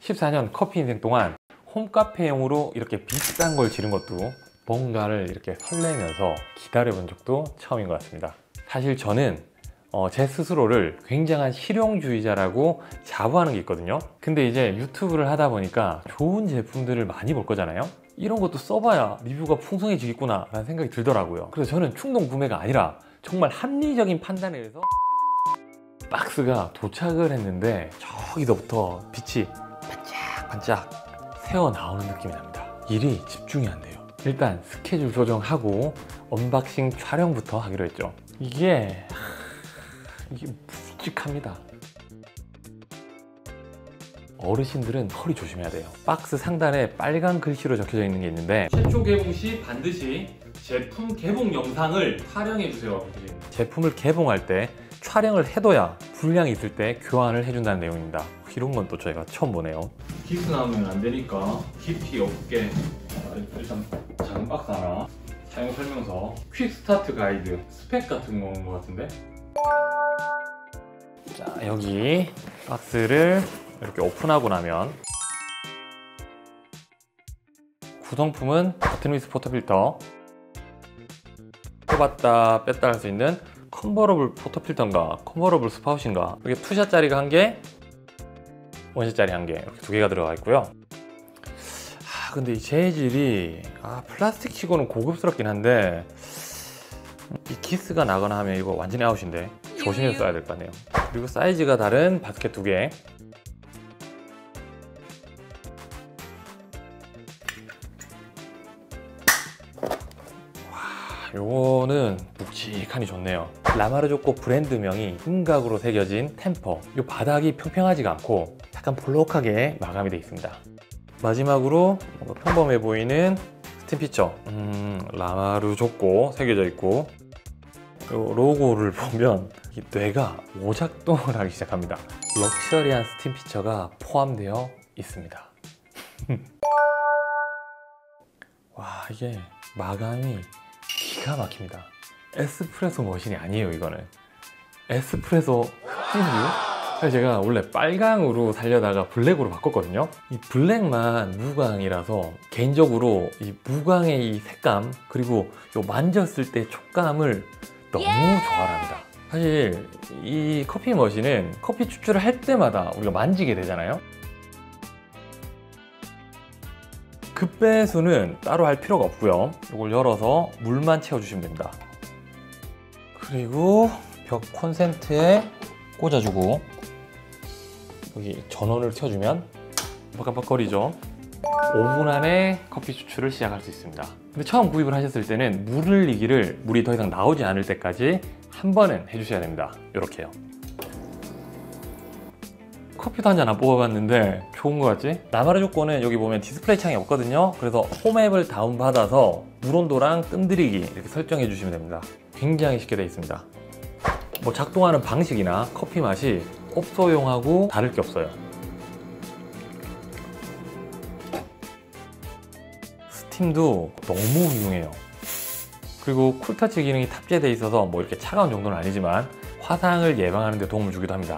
14년 커피 인생 동안 홈카페용으로 이렇게 비싼 걸 지른 것도 뭔가를 이렇게 설레면서 기다려본 적도 처음인 것 같습니다. 사실 저는 제 스스로를 굉장한 실용주의자라고 자부하는 게 있거든요. 근데 이제 유튜브를 하다 보니까 좋은 제품들을 많이 볼 거잖아요. 이런 것도 써봐야 리뷰가 풍성해지겠구나 라는 생각이 들더라고요. 그래서 저는 충동 구매가 아니라 정말 합리적인 판단에 의해서 박스가 도착을 했는데 저기서부터 빛이 반짝반짝 새어나오는 느낌이 납니다. 일이 집중이 안 돼요. 일단 스케줄 조정하고 언박싱 촬영부터 하기로 했죠. 이게 묵직합니다. 어르신들은 허리 조심해야 돼요. 박스 상단에 빨간 글씨로 적혀져 있는 게 있는데 최초 개봉 시 반드시 제품 개봉 영상을 촬영해 주세요. 제품을 개봉할 때 촬영을 해둬야 불량이 있을 때 교환을 해준다는 내용입니다. 이런 건 또 저희가 처음 보네요. 기스 나오면 안 되니까 깊이 없게 일단 작은 박스 하나, 사용 설명서, 퀵 스타트 가이드, 스펙 같은 거 온 것 같은데. 자, 여기 박스를 이렇게 오픈하고 나면 구성품은 버튼 위스 포토필터, 뽑았다 뺐다 할 수 있는 컨버러블 포토필터인가 컨버러블 스파웃인가, 이게 투샷짜리가 1개, 원샷짜리 1개 이렇게 2개가 들어가 있고요. 근데 이 재질이 플라스틱 치고는 고급스럽긴 한데 이 기스가 나거나 하면 이거 완전히 아웃인데 조심해서 써야 될 것 같네요. 그리고 사이즈가 다른 바스켓 2개, 요거는 묵직하니 좋네요. 라마르조코 브랜드명이 음각으로 새겨진 템퍼. 이 바닥이 평평하지가 않고 약간 볼록하게 마감이 되어 있습니다. 마지막으로 뭔가 평범해 보이는 스팀 피처, 라마르조코 새겨져 있고, 요 로고를 보면 이 뇌가 오작동을 하기 시작합니다. 럭셔리한 스팀 피처가 포함되어 있습니다. 와, 이게 마감이 기가 막힙니다. 에스프레소 머신이 아니에요. 이거는 에스프레소 흡류? 사실 제가 원래 빨강으로 살려다가 블랙으로 바꿨거든요. 이 블랙만 무광이라서 개인적으로 이 무광의 이 색감, 그리고 요 만졌을 때 촉감을 너무 좋아합니다. 사실 이 커피 머신은 커피 추출을 할 때마다 우리가 만지게 되잖아요. 급배수는 따로 할 필요가 없고요. 이걸 열어서 물만 채워주시면 됩니다. 그리고 벽 콘센트에 꽂아주고 여기 전원을 켜주면 깜빡깜빡거리죠. 5분 안에 커피 추출을 시작할 수 있습니다. 근데 처음 구입을 하셨을 때는 물 흘리기를 물이 더 이상 나오지 않을 때까지 한 번은 해주셔야 됩니다. 이렇게요. 커피도 한 잔 안 뽑아봤는데 좋은 거 같지? 라마르조코는 여기 보면 디스플레이 창이 없거든요. 그래서 홈앱을 다운받아서 물온도랑 뜸들이기 이렇게 설정해 주시면 됩니다. 굉장히 쉽게 되어 있습니다. 뭐 작동하는 방식이나 커피 맛이 업소용하고 다를 게 없어요. 스팀도 너무 훌륭해요. 그리고 쿨터치 기능이 탑재되어 있어서 뭐 이렇게 차가운 정도는 아니지만 화상을 예방하는 데 도움을 주기도 합니다.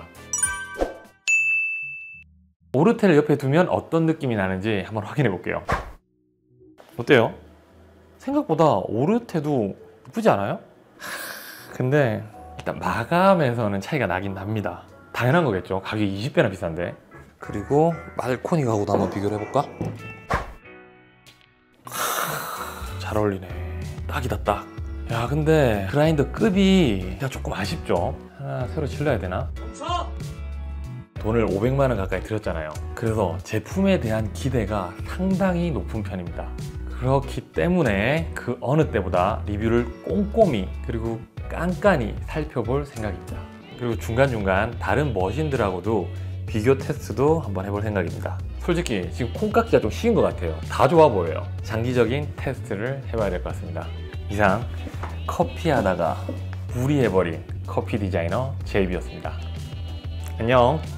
오르테를 옆에 두면 어떤 느낌이 나는지 한번 확인해 볼게요. 어때요? 생각보다 오르테도 예쁘지 않아요? 근데 일단 마감에서는 차이가 나긴 납니다. 당연한 거겠죠. 가격이 20배나 비싼데. 그리고 말코니 가구도 한번 비교를 해볼까? 잘 어울리네. 딱이다 딱. 야, 근데 그라인더 급이 그냥 조금 아쉽죠. 하나 새로 질러야 되나? 돈을 500만 원 가까이 들였잖아요. 그래서 제품에 대한 기대가 상당히 높은 편입니다. 그렇기 때문에 그 어느 때보다 리뷰를 꼼꼼히 그리고 깐깐히 살펴볼 생각입니다. 그리고 중간중간 다른 머신들하고도 비교 테스트도 한번 해볼 생각입니다. 솔직히 지금 콩깍지가 좀 식은 것 같아요. 다 좋아 보여요. 장기적인 테스트를 해봐야 될 것 같습니다. 이상 커피하다가 무리해버린 커피 디자이너 제이비였습니다. 안녕.